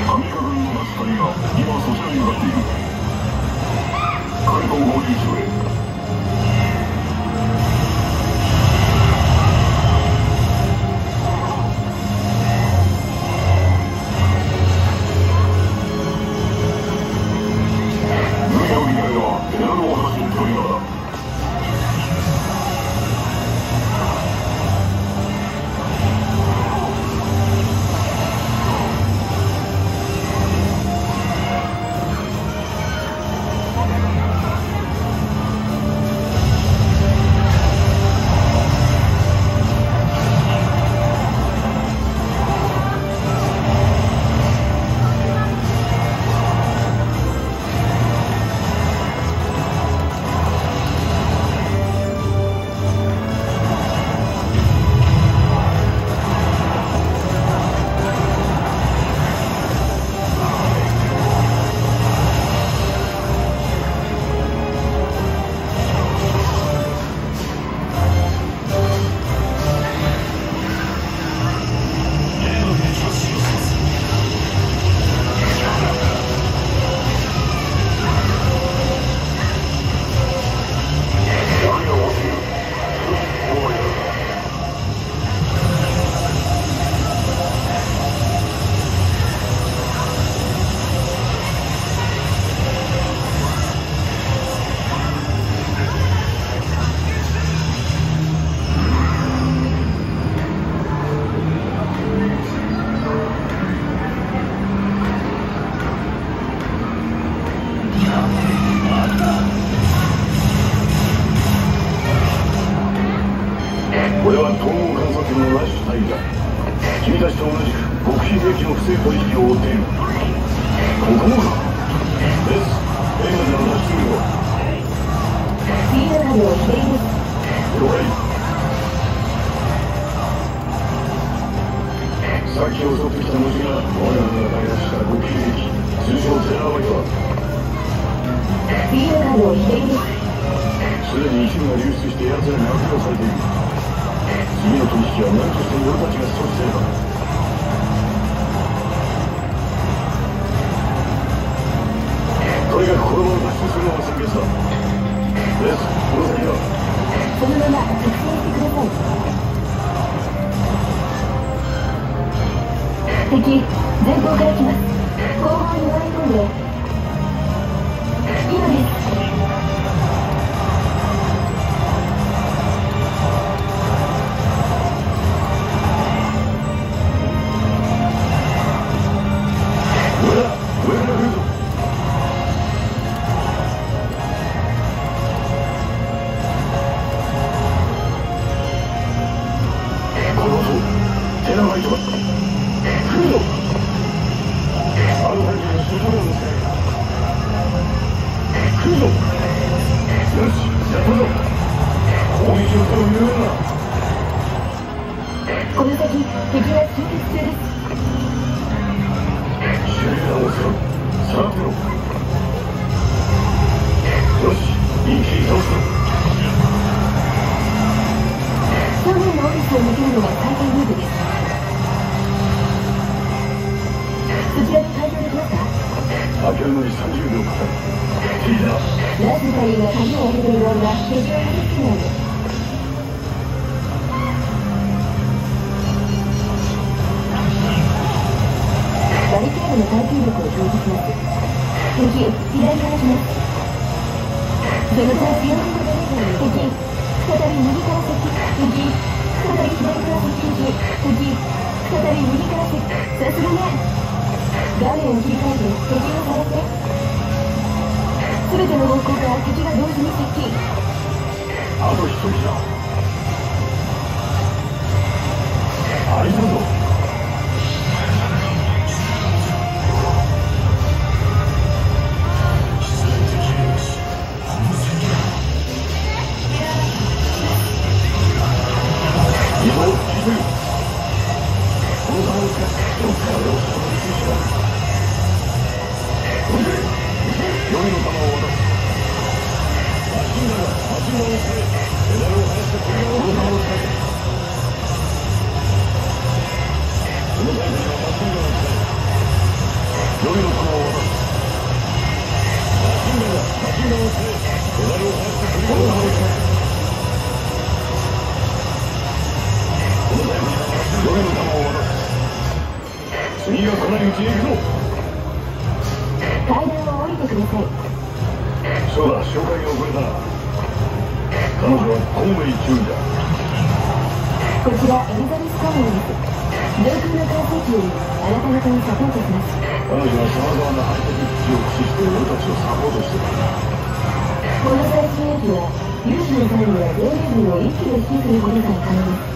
アメリカ軍のナチ隊が今そちらに向かっている。彼と合流中へ。これは統合観察のラッシュ隊だ。君たちと同じく極秘兵器の不正取引を追っている。ここもか。レス、映画でのラッシュはスピードカーを左です。了解。さっき襲ってきた虫が我らが開発した極秘兵器、通称テラバイトだ。 スピードカーを左です。 すでに一部が流出して奴らに悪用されている。次の取引は何としても俺たちが阻止せねば。とにかくこのまま脱出するのが先決だ。レス、この先はそのまま直進してください。敵、前方から来ます。後方に割り込んで。今です。 この先、敵は集結中です。 シュレーダーを使う。さてろ。よし、一気に倒すぞ。 正面のオフィスを抜けるのが最短ルートです。そちらで解除できますか？ 開けるのに30秒かかる。聞いた。 ラズナリーが鍵を開けている間、敵を撃ちつけないで。バリケードの耐久力を表示します。敵、左から来ます。その耐久力が出る敵、再び右から敵、敵、再び左から敵、敵、再び右から敵。さすがね。画面を切り替えて敵を探せ。すべての方向から敵が同時に接近。 あと一人だ。あいつぞ。 予備の弾を渡す。マシンガンを捨て、ペダルを離して取り込む。このタイムに予備の弾を渡す。次が来ないうちに行くぞ。 階段を降りてください。 そうだ、紹介が遅れたな。彼女はコンウェイ中尉だ。 こちらエリザベス・コンウェイです。上空の管制機よりあなた方にサポートします。 彼女は様々なハイテク機器を駆使して俺たちをサポートしてる。 この最新兵器は有事の際には電流分を一気に引きくることが可能です。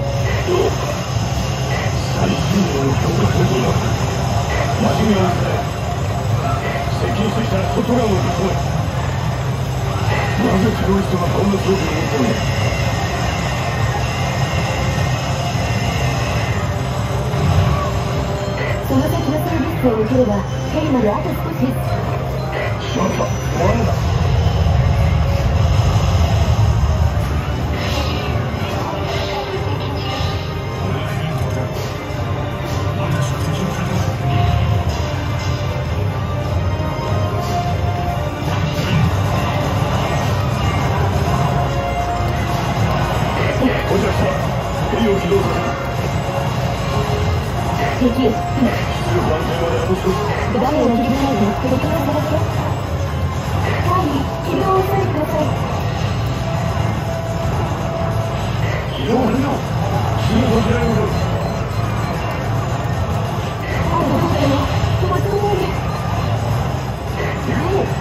最新鋭の強化装備だ。マシンガンを捨て、接近してきたらショットガンを撃ち込め。なぜテロリストがこんな装備を持ってるのだ。 その先のサービスを受ければヘリまであと少しです。 しまった、終わるんだ。 敵、今。画面を切り替えて届けなさい。はい、軌道を抑えてください。 軌道を変えろ。すぐこちらへ向かう。 はい、どこかよ。飛ばさないで。はい。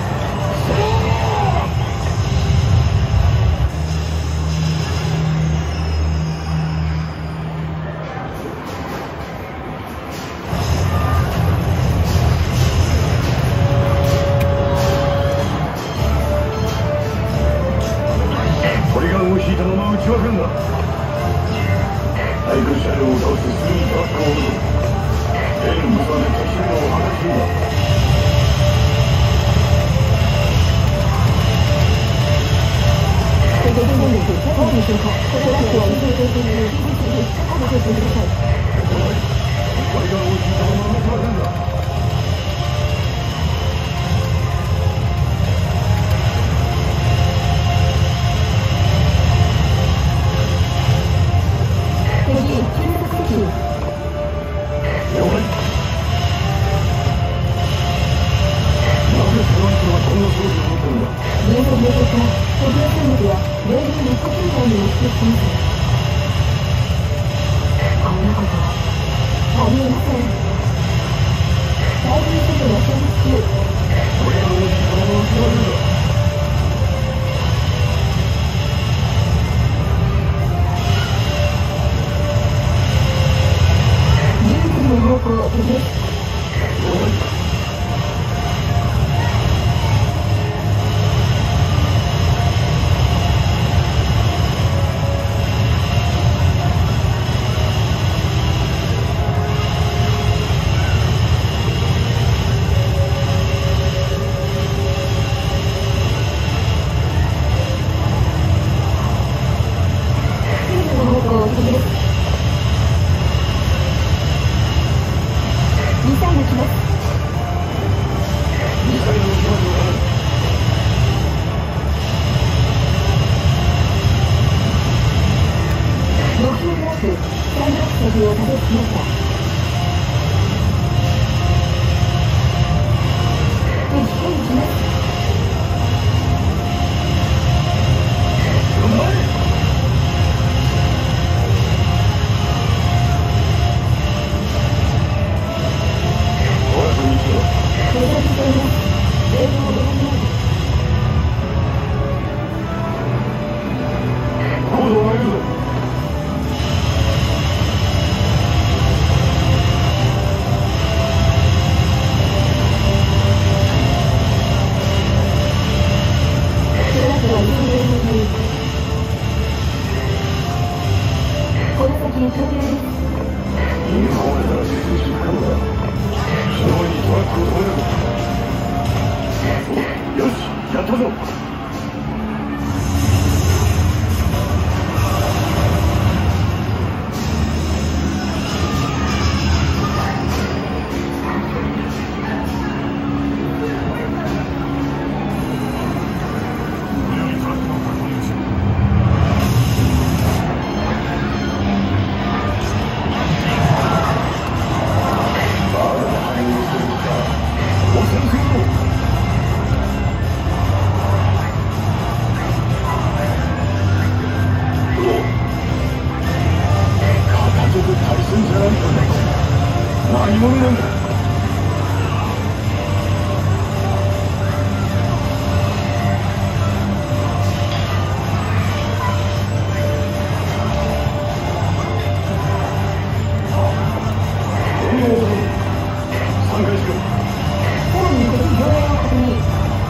さらに敵増援を確認。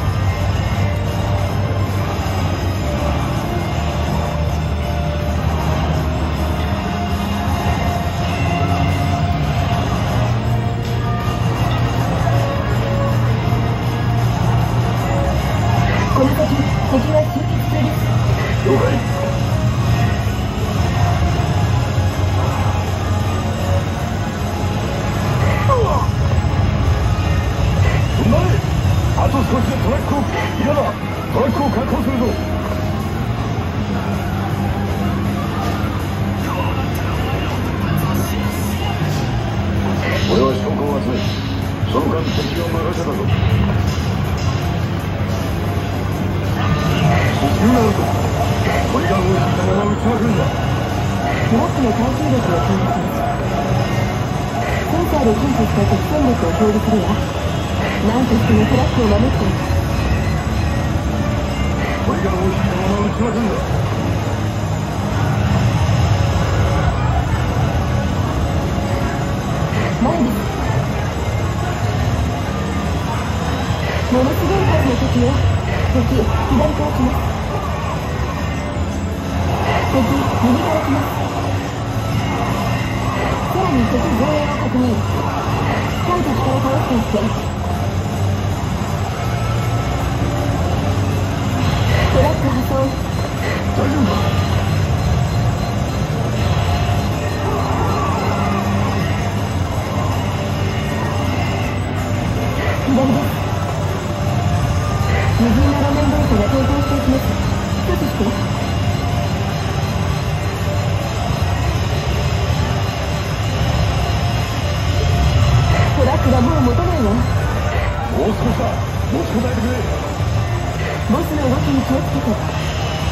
この先、敵は集結中です。 了解。踏ん張れ。あと少しでトラックを、今だ。トラックを確保するぞ。俺は証拠を集め、その間敵を任せたぞ。急なるとトリガーを引いたまま撃ちまくるんだ。 トラックの耐久力を表示します。センサーで検知した敵戦力を表示するわ。何としてもトラックを守っています。 トリガーを引いたまま撃ちまくるんだ。 前です。ものすごい数の敵よ。敵、左から来ます。敵、右から来ます。さらに敵増援を確認。対敵から倒していって。トラック破損。 大丈夫か。 左です。無人の路面電車が停滞していきます。阻止して。トラックがもう持たないわ。 もう少しだ。持ちこたえてくれ。 ボスの動きに気をつけて。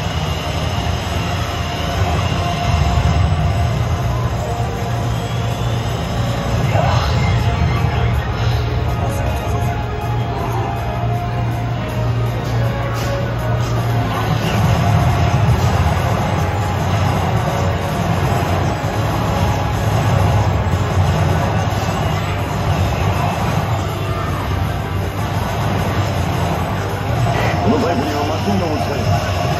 このバイクにはマシンガンを使え。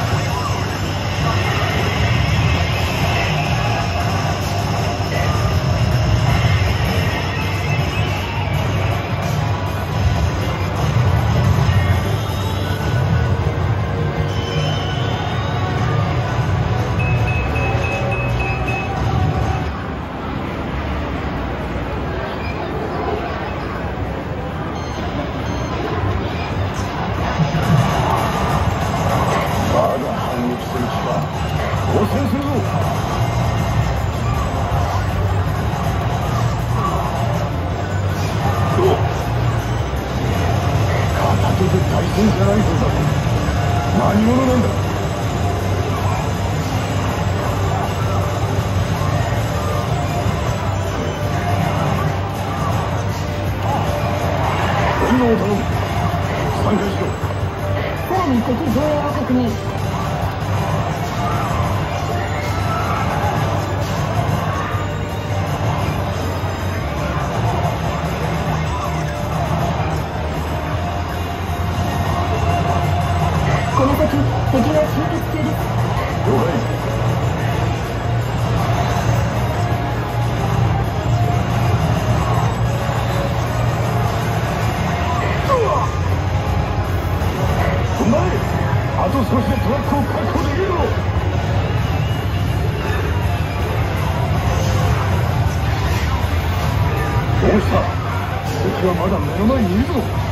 応戦するぞ。片手で対戦じゃないぞだ。何者なんだ。援護を頼む。参加しろ。 さらに敵増援を確認。この先、敵は集結中です。 了解。踏ん張れ。あと少しでトラックを確保できるぞ。どうした。敵はまだ目の前にいるぞ。